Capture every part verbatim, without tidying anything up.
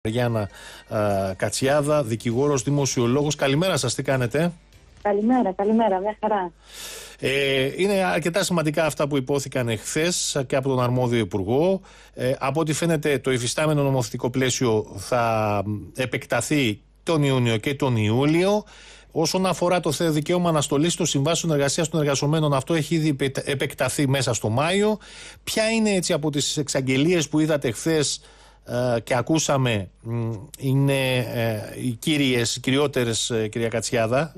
Γιάννα ε, Κατσιάδα, δικηγόρος, δημοσιολόγος. Καλημέρα σας, τι κάνετε? Καλημέρα, καλημέρα, μια χαρά. Ε, είναι αρκετά σημαντικά αυτά που υπόθηκαν εχθές και από τον αρμόδιο υπουργό. Ε, από ό,τι φαίνεται το υφιστάμενο νομοθετικό πλαίσιο θα επεκταθεί τον Ιούνιο και τον Ιούλιο. Όσον αφορά το δικαίωμα αναστολής των συμβάσεων εργασίας των εργαζομένων, αυτό έχει ήδη επεκταθεί μέσα στο Μάιο. Ποια είναι, έτσι, από τις εξαγγελίες που είδατε χθες ε, και ακούσαμε, είναι ε, οι κύριες, οι κυριότερες, ε, κυρία Κατσιάδα?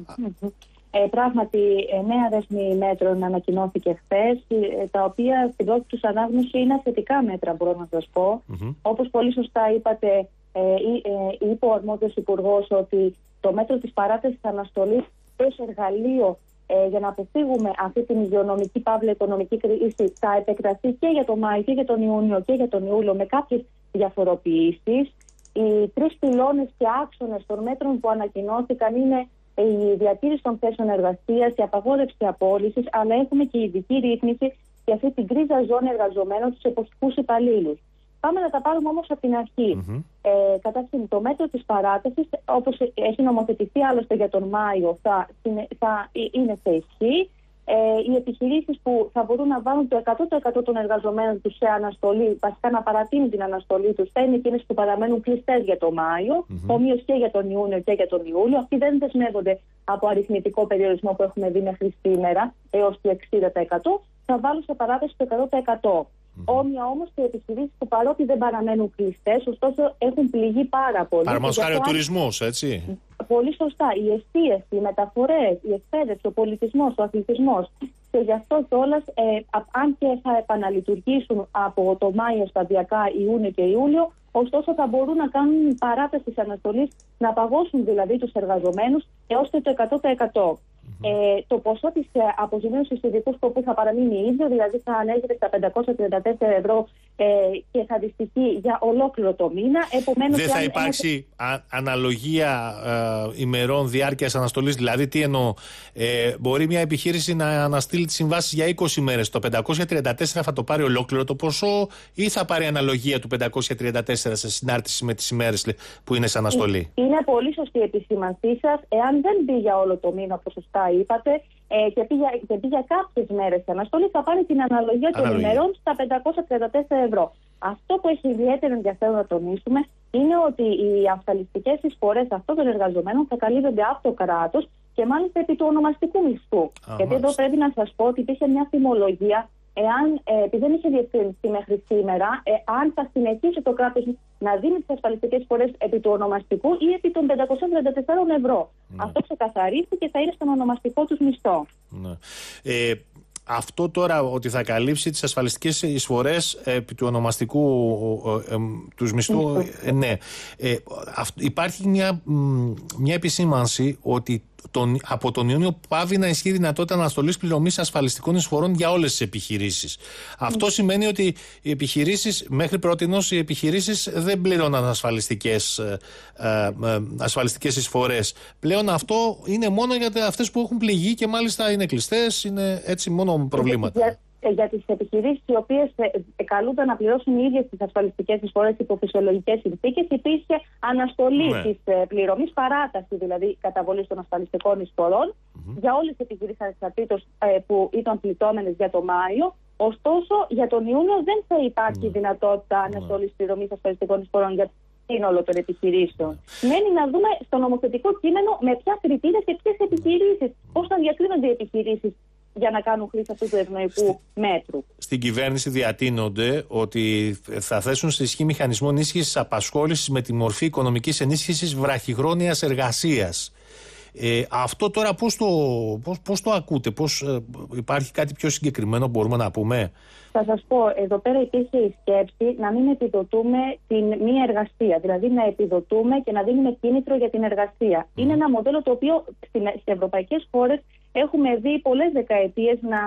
Ε, πράγματι, νέα δέσμη μέτρων ανακοινώθηκε χθες, τα οποία στην πρώτη τους ανάγνωση είναι θετικά μέτρα, μπορώ να σας πω. Mm-hmm. Όπως πολύ σωστά είπατε, ε, ε, είπε ο αρμόδιος υπουργός ότι το μέτρο της παράτασης αναστολής ως εργαλείο ε, για να αποφύγουμε αυτή την υγειονομική παύλα οικονομική κρίση θα επεκταθεί και για τον Μάιο και για τον Ιούνιο και για τον Ιούλιο με κάποιες διαφοροποιήσεις. Οι τρεις πυλώνες και άξονες των μέτρων που ανακοινώθηκαν είναι η διατήρηση των θέσεων εργασίας, η απαγόρευση απόλυσης, αλλά έχουμε και ειδική ρύθμιση για αυτή την κρίζα ζώνη εργαζομένων στους εποπτικούς υπαλλήλους. Πάμε να τα πάρουμε όμως από την αρχή. Mm-hmm. Ε, καταρχήν, το μέτρο της παράτασης, όπως έχει νομοθετηθεί άλλωστε για τον Μάιο, θα, θα είναι σε ισχύ. Ε, οι επιχειρήσεις που θα μπορούν να βάλουν το εκατό τοις εκατό των εργαζομένων τους σε αναστολή, βασικά να παρατείνουν την αναστολή τους, θα είναι εκείνες που παραμένουν κλειστές για τον Μάιο, mm-hmm. ομοίως και για τον Ιούνιο και για τον Ιούλιο. Αυτοί δεν δεσμεύονται από αριθμητικό περιορισμό που έχουμε δει μέχρι σήμερα έως το εξήντα τοις εκατό, θα βάλουν σε παράταση το εκατό τοις εκατό. Mm-hmm. Όμοια όμως και οι επιχειρήσεις που παρότι δεν παραμένουν κλειστές, ωστόσο έχουν πληγεί πάρα πολύ. Παραδείγματος χάρη ο τουρισμός, έτσι. Πολύ σωστά. Η εστίαση, οι μεταφορές, η εκπαίδευση, ο πολιτισμός, ο αθλητισμός. Και γι' αυτό κιόλας, ε, αν και θα επαναλειτουργήσουν από το Μάιο σταδιακά, Ιούνιο και Ιούλιο, ωστόσο θα μπορούν να κάνουν παράταση της αναστολής, να παγώσουν δηλαδή τους εργαζομένους έως το εκατό τοις εκατό. Mm-hmm. Ε, το ποσό της ε, αποζημίωσης ειδικού σκοπού θα παραμείνει ίδιο, δηλαδή θα ανέρχεται στα πεντακόσια τριάντα τέσσερα ευρώ ε, και θα δυστυχεί για ολόκληρο το μήνα. Επομένως, δεν θα υπάρξει ένα... α, αναλογία ε, ημερών διάρκειας αναστολής, δηλαδή τι εννοώ, ε, μπορεί μια επιχείρηση να αναστείλει τις συμβάσεις για είκοσι μέρες, το πεντακόσια τριάντα τέσσερα θα το πάρει ολόκληρο το ποσό ή θα πάρει αναλογία του πεντακόσια τριάντα τέσσερα σε συνάρτηση με τις ημέρες που είναι σε αναστολή? Είναι πολύ σωστή η επισήμανσή σας. Εάν δεν μπει για όλο το μήνα, όπως σωστά είπατε, ε, και πήγε για, για κάποιες μέρες σε αναστολή, θα πάρει την αναλογία των αναλογία. ημερών στα πεντακόσια τριάντα τέσσερα ευρώ. Αυτό που έχει ιδιαίτερο ενδιαφέρον να τονίσουμε είναι ότι οι ασφαλιστικές εισφορές αυτών των εργαζομένων θα καλύπτονται από το κράτος και μάλιστα επί του ονομαστικού μισθού. Α, Γιατί μάλιστα. εδώ πρέπει να σας πω ότι υπήρχε μια θυμολογία. Εάν, ε, επειδή δεν είχε διευκρινιστεί μέχρι σήμερα, ε, αν θα συνεχίσει το κράτος να δίνει τις ασφαλιστικές εισφορές επί του ονομαστικού ή επί των πεντακόσια τριάντα τέσσερα ευρώ. Ναι. Αυτό ξεκαθαρίστηκε και θα είναι στον ονομαστικό τους μισθό. Ναι. Ε, αυτό τώρα ότι θα καλύψει τις ασφαλιστικές εισφορές επί του ονομαστικού ε, ε, τους μισθού, ε, ναι. Ε, αυ, υπάρχει μια, μια επισήμανση ότι Τον, από τον Ιούνιο πάβει να ισχύει δυνατότητα αναστολής πληρωμής ασφαλιστικών εισφορών για όλες τις επιχειρήσεις. Αυτό mm. σημαίνει ότι οι επιχειρήσεις, μέχρι πρότινος, οι επιχειρήσεις δεν πληρώναν ασφαλιστικές, ε, ε, ασφαλιστικές εισφορές. Πλέον αυτό είναι μόνο για αυτές που έχουν πληγεί και μάλιστα είναι κλειστές, είναι έτσι μόνο προβλήματα. Για, για τις επιχειρήσεις οι οποίες ε, καλούνται να πληρώσουν οι ίδιες τις ασφαλιστικές εισφορές υπό φυσιολογικές συνθήκες, υπήρχε αναστολή ναι. της ε, πληρωμής, παράταση δηλαδή καταβολής των ασφαλιστικών εισφορών mm-hmm. για όλες τις επιχειρήσεις ανεξαρτήτως ε, που ήταν πληττόμενες για το Μάιο. Ωστόσο, για τον Ιούνιο δεν θα υπάρχει mm-hmm. δυνατότητα αναστολής πληρωμής ασφαλιστικών εισφορών για το σύνολο των επιχειρήσεων. Mm-hmm. Μένει να δούμε στο νομοθετικό κείμενο με ποια κριτήρια και ποιες επιχειρήσεις, πώς θα διακρίνονται οι επιχειρήσεις για να κάνουν χρήση αυτού του ευνοϊκού μέτρου. Στην κυβέρνηση διατείνονται ότι θα θέσουν σε ισχύ μηχανισμό ενίσχυσης απασχόλησης με τη μορφή οικονομικής ενίσχυσης βραχυχρόνιας εργασίας. Ε, αυτό τώρα πώς το, πώς, πώς το ακούτε, πώς, ε, υπάρχει κάτι πιο συγκεκριμένο μπορούμε να πούμε? Θα σας πω, εδώ πέρα υπήρχε η σκέψη να μην επιδοτούμε την μη εργασία, δηλαδή να επιδοτούμε και να δίνουμε κίνητρο για την εργασία. Mm. Είναι ένα μοντέλο το οποίο στις ευρωπαϊκές χώρες έχουμε δει πολλές δεκαετίες να,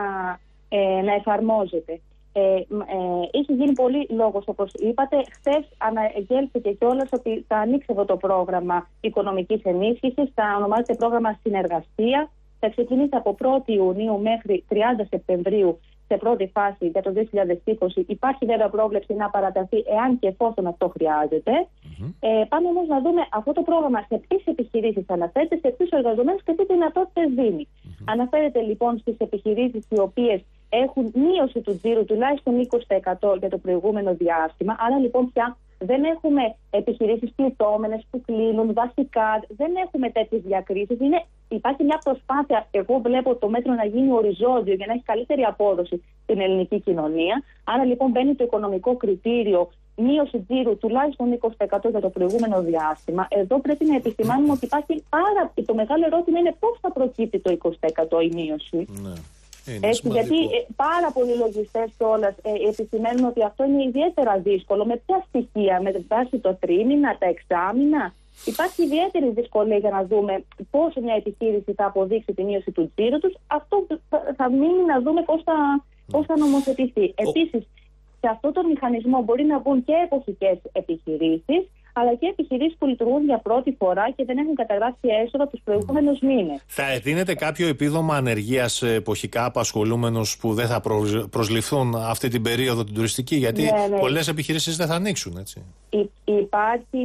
ε, να εφαρμόζεται. Ε, ε, έχει γίνει πολύ λόγος, όπως είπατε. Χθες αναγγέλθηκε κιόλας ότι θα ανοίξει αυτό το πρόγραμμα οικονομικής ενίσχυσης, θα ονομάζεται πρόγραμμα συνεργασία. Θα ξεκινήσει από πρώτη Ιουνίου μέχρι τριάντα Σεπτεμβρίου σε πρώτη φάση για το δύο χιλιάδες είκοσι. Υπάρχει βέβαια πρόβλεψη να παραταθεί εάν και εφόσον αυτό χρειάζεται. Mm-hmm. Ε, πάμε όμως να δούμε αυτό το πρόγραμμα σε ποιες επιχειρήσεις αναφέρεται, σε ποιους εργαζομένους και τι δυνατότητες δίνει. Mm-hmm. Αναφέρεται λοιπόν στις επιχειρήσεις οι οποίες έχουν μείωση του τζίρου τουλάχιστον είκοσι τοις εκατό για το προηγούμενο διάστημα. Άρα λοιπόν πια δεν έχουμε επιχειρήσεις πληττόμενες που κλείνουν βασικά, δεν έχουμε τέτοιες διακρίσεις. Είναι, υπάρχει μια προσπάθεια, εγώ βλέπω το μέτρο να γίνει οριζόντιο για να έχει καλύτερη απόδοση στην ελληνική κοινωνία. Άρα λοιπόν μπαίνει το οικονομικό κριτήριο μείωση τζίρου τουλάχιστον είκοσι τοις εκατό για το προηγούμενο διάστημα. Εδώ πρέπει να επισημάνουμε ότι υπάρχει πάρα. Το μεγάλο ερώτημα είναι πώς θα προκύπτει το είκοσι τοις εκατό η μείωση. Ναι. Έτσι, γιατί ε, πάρα πολλοί λογιστές κιόλας ε, επισημαίνουν ότι αυτό είναι ιδιαίτερα δύσκολο. Με ποια στοιχεία, με βάση το τρίμηνα, τα εξάμηνα. Υπάρχει ιδιαίτερη δυσκολία για να δούμε πώς μια επιχείρηση θα αποδείξει τη μείωση του τζίρου τους. Αυτό θα, θα μείνει να δούμε πώς θα, πώς θα νομοθετηθεί. Oh. Επίσης, σε αυτό το μηχανισμό μπορεί να μπουν και εποχικές επιχειρήσεις, αλλά και επιχειρήσεις που λειτουργούν για πρώτη φορά και δεν έχουν καταγράψει έσοδα τους προηγούμενους μήνες. Θα δίνεται κάποιο επίδομα ανεργίας σε εποχικά απασχολούμενους που δεν θα προσληφθούν αυτή την περίοδο την τουριστική, γιατί ναι, ναι. πολλές επιχειρήσεις δεν θα ανοίξουν, έτσι. Υ, υπάρχει,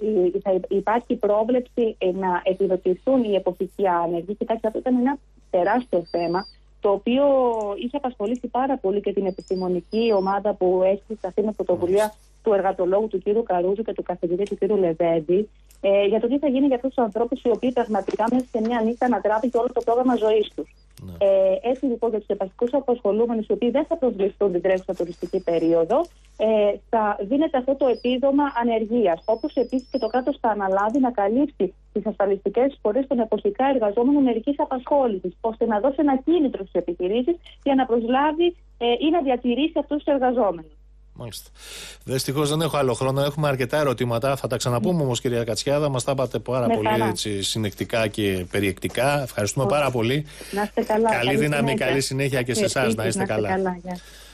θα υπάρχει πρόβλεψη να επιδοτηθούν οι εποχικοί άνεργοι. Κοιτάξτε, αυτό ήταν ένα τεράστιο θέμα, το οποίο είχε απασχολήσει πάρα πολύ και την επιστημονική ομάδα που έχει συσταθεί με πρωτοβουλία του εργατολόγου του κ. Καρούζου και του καθηγητή του κ. Λεβέντη, ε, για το τι θα γίνει για αυτούς τους ανθρώπους οι οποίοι πραγματικά μέσα σε μια νύχτα ανατράπηκε όλο το πρόγραμμα ζωής τους. Ναι. Ε, έτσι λοιπόν για τους επαστικούς απασχολούμενους οι οποίοι δεν θα προσληφθούν την τρέχουσα τουριστική περίοδο, ε, θα δίνεται αυτό το επίδομα ανεργίας. Όπως επίσης και το κράτος θα αναλάβει να καλύψει τις ασφαλιστικές εισφορές των εποχικά εργαζόμενων μερικής απασχόλησης, ώστε να δώσει ένα κίνητρο στις επιχειρήσεις για να προσλάβει ε, ή να διατηρήσει αυτούς τους εργαζόμενους. Μάλιστα. Δυστυχώς δεν έχω άλλο χρόνο. Έχουμε αρκετά ερωτήματα. Θα τα ξαναπούμε όμως, κυρία Κατσιάδα. Μας τα είπατε πάρα με πολύ έτσι, συνεκτικά και περιεκτικά. Ευχαριστούμε oh. πάρα πολύ. Να είστε καλά. Καλή, καλή δύναμη, συνέχεια. Καλή συνέχεια και σε εσάς. Να είστε, να είστε καλά. καλά